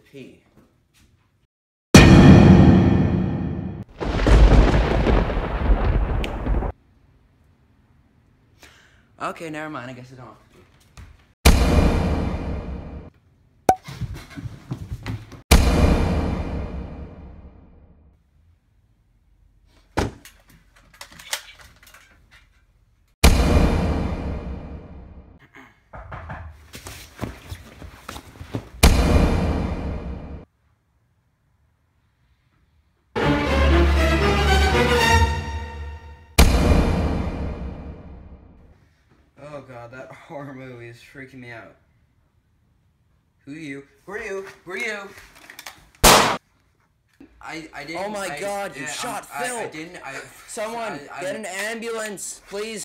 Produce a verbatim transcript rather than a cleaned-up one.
pee. Okay, never mind. I guess I don't have to pee. Oh god, that horror movie is freaking me out. Who are you? Who are you? Who are you? I, I didn't. Oh my I, god, you yeah, shot I, Phil! I, I didn't. I, Someone, I, I, get an ambulance, please.